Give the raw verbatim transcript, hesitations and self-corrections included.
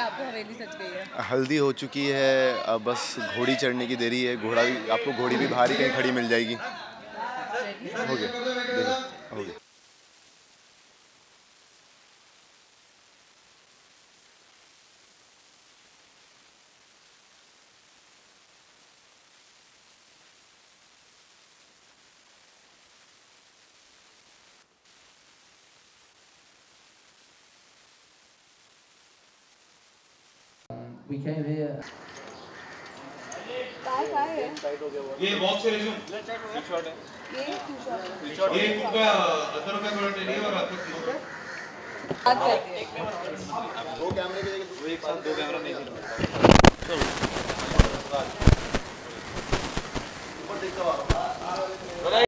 आपको हवेली सज गई है? हल्दी हो चुकी है, अब बस घोड़ी चढ़ने की देरी है। घोड़ा भी आपको घोड़ी भी बाहर ही कहीं खड़ी मिल जाएगी। हो गया, देखो हो गया। We came here. काय काय है? ये बॉक्स से रिज्यूम शॉट है। ये टू शॉट। ये कुका अदर का थोड़ा टेढ़ी और आपको बात करते हैं। दो कैमरे के जगह एक साथ दो कैमरा नहीं चल ऊपर देखता हुआ